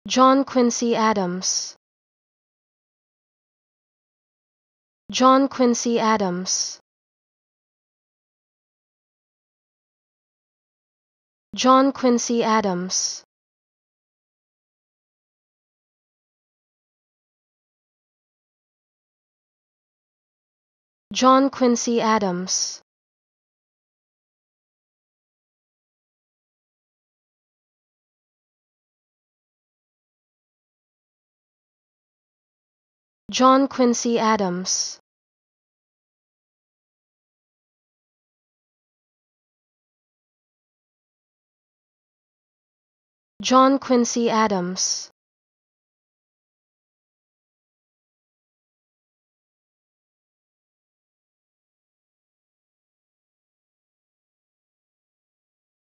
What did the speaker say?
John Quincy Adams. John Quincy Adams. John Quincy Adams. John Quincy Adams. John Quincy Adams. John Quincy Adams.